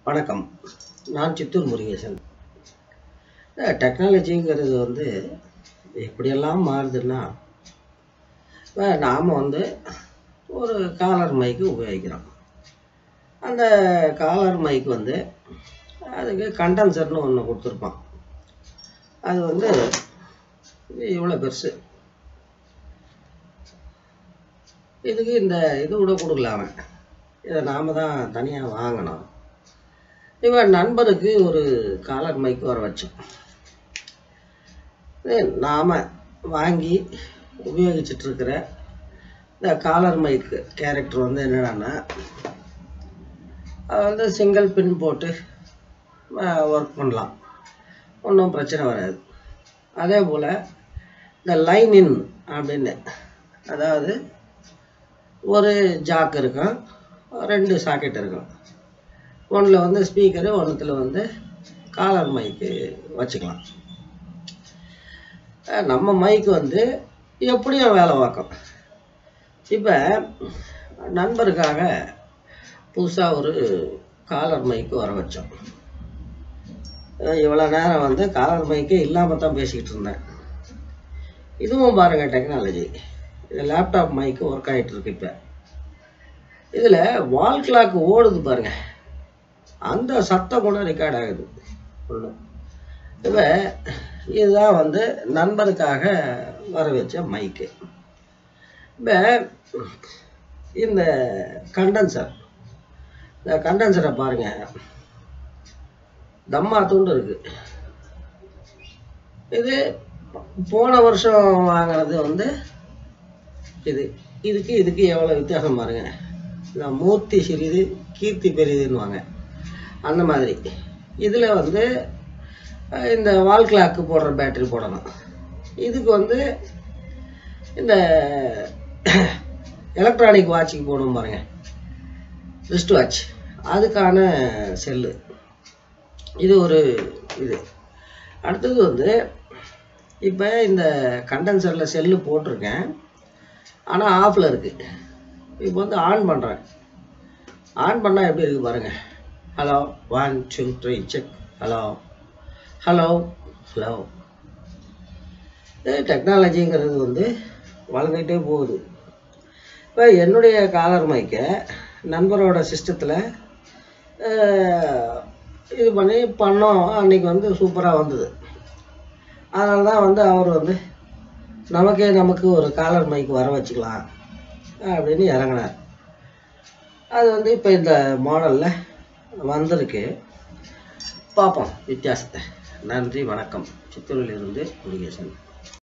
வணக்கம். நான் சித்தூர் முருகேசன். டெக்னாலஜிங்கிறது எப்படியெல்லாம் மாறுதுன்னா, நாம் ஒரு காலர் மைக்கு உபயோகிக்கிறோம். அந்த காலர் மைக் அதுக்கு கண்டென்சர்னு ஒன்று கொடுத்துருப்பான். அது இவ்வளோ பெருசு. இதுக்கு இந்த இது கூட கொடுக்கலாம, இதை நாம் தான் தனியாக வாங்கணும். இவன் நண்பருக்கு ஒரு காலர் மைக் வர வச்சோம். நாம் வாங்கி உபயோகிச்சுட்ருக்கிற இந்த காலர் மைக்கு கேரக்டர் என்னடான்னா, அது சிங்கிள் பின் போட்டு ஒர்க் பண்ணலாம், ஒன்றும் பிரச்சனை வராது. அதே போல் இந்த லைன் இன் அப்படின்னு, அதாவது ஒரு ஜாக் இருக்கும், 2 சாக்கெட் இருக்கும். ஒன்றில் ஸ்பீக்கரு, ஒன்றுத்தில் காலர் மைக்கு வச்சுக்கலாம். நம்ம மைக்கு எப்படியும் வேலை பார்க்கும். இப்போ நண்பருக்காக புதுசாக ஒரு காலர் மைக்கு வர வச்சோம். இவ்வளோ நேரம் காலர் மைக்கே இல்லாமல் தான் பேசிக்கிட்டு இருந்தேன். இதுவும் பாருங்கள் டெக்னாலஜி. இது லேப்டாப் மைக்கு ஒர்க் ஆகிட்டு இருக்கு. இப்போ இதில் வால் கிளாக் ஓடுது பாருங்கள், அந்த சத்தம் கூட ரெக்கார்ட் ஆகுது. இப்போ இதுதான் நண்பருக்காக வர வச்ச மைக்கு. இப்போ இந்த கண்டென்சரை பாருங்கள், தம்மா தூண்டு இருக்கு. இது போன வருஷம் வாங்கினது இதுக்கு எவ்வளோ வித்தியாசம் பாருங்க. மூர்த்தி சிறிது கீர்த்தி பெரிதுன்னுவாங்க, அந்த மாதிரி. இதில் இந்த வால் கிளாக்கு போடுற பேட்டரி போடணும். இதுக்கு இந்த எலக்ட்ரானிக் வாட்சுக்கு போடணும் பாருங்க, ரிஸ்ட் வாட்ச், அதுக்கான செல்லு. இது ஒரு இது. அடுத்தது இப்போ இந்த கண்டென்சரில் செல்லு போட்டிருக்கேன், ஆனால் ஆஃபில் இருக்குது. இப்போ ஆன் பண்ணுறேன். ஆன் பண்ணால் எப்படி இருக்குது பாருங்கள். Hello 1 2 3 check. Hello hello hello. டெக்னாலஜிங்கிறது வளர்ந்துக்கிட்டே போகுது. இப்போ என்னுடைய காலர் மைக்கை நண்பரோட சிஸ்டத்தில் இது பண்ணோம். அன்றைக்கி சூப்பராக வந்தது. அதனால தான் அவர் நமக்கு ஒரு காலர் மைக் வர வச்சுக்கலாம் அப்படின்னு இறங்கினார். அது இப்போ இந்த மாடலில் வந்திருக்கு. பார்ப்போம் வித்தியாசத்தை. நன்றி, வணக்கம். சித்தூரிலிருந்து முருகேசன்.